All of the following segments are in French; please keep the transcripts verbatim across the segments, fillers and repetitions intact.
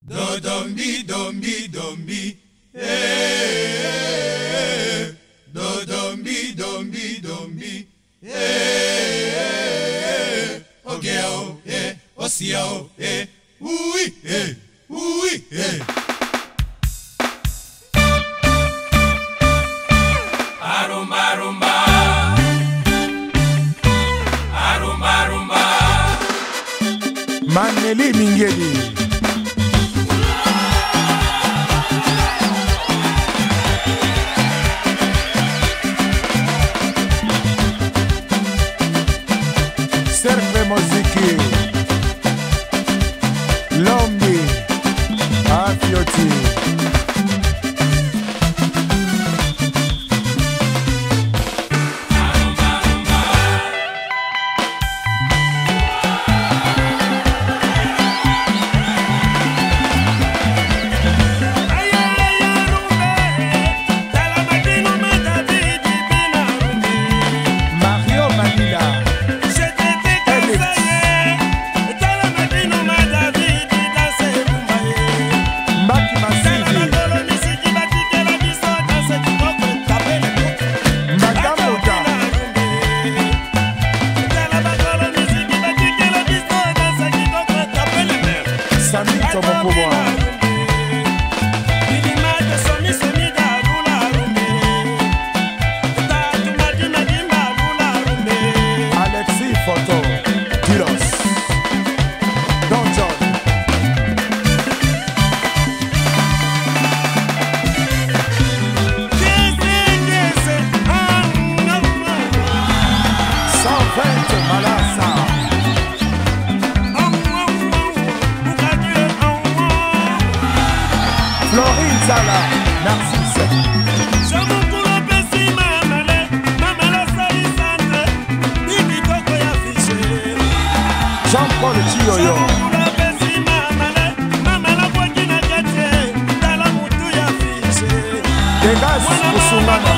Do dombi dombi dombi. Eh. Do dombi dombi dombi. Eh. Ogeo eh. Osiao eh. Oui eh. Oui eh. Arumba rumba. Arumba rumba. Maneli Mingeli. Serve Moziki. Lombi. Afioti. Jean-Paul Chioyo. Degas Kusumana.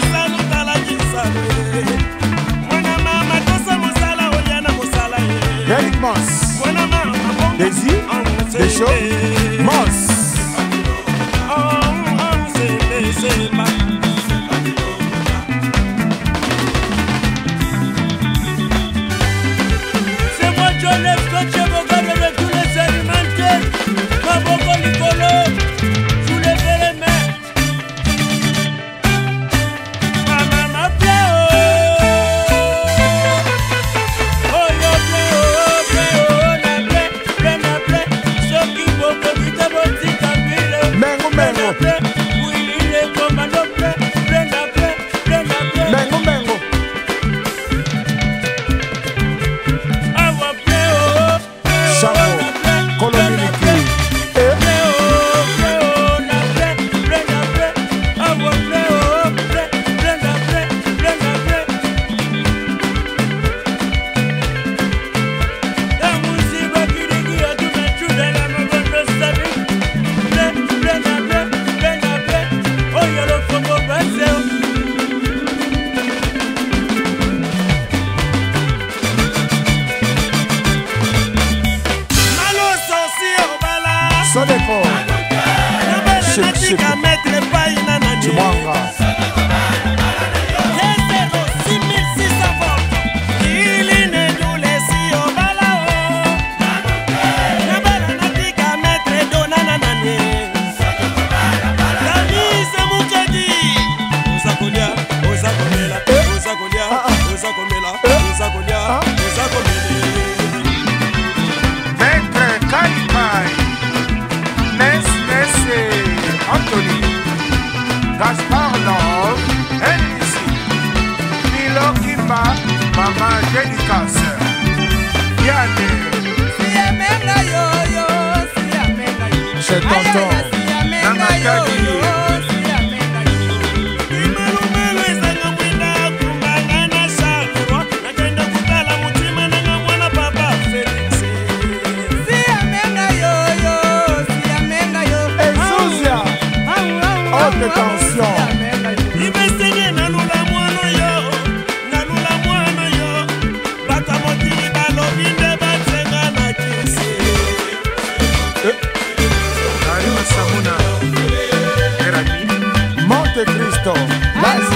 Eric Moss. Désir, Deschaux, Moss.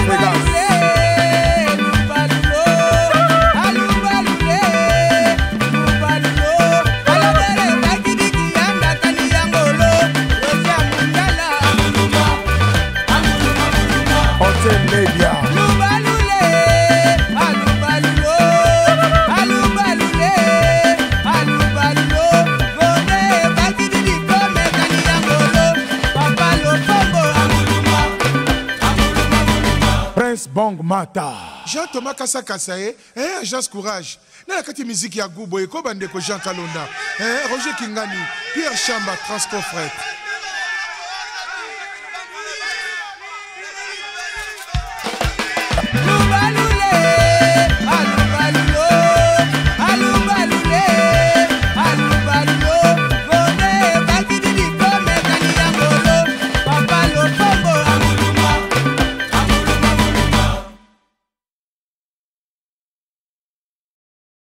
Vegas. Bong Mata. Jean-Thomas Kassa Kassaye, hein, Agence Courage. Na kati musique ya Gubo, Eko Bandeko Jean Kalonda, hein, Roger Kingani, Pierre Chamba, Transco Fret.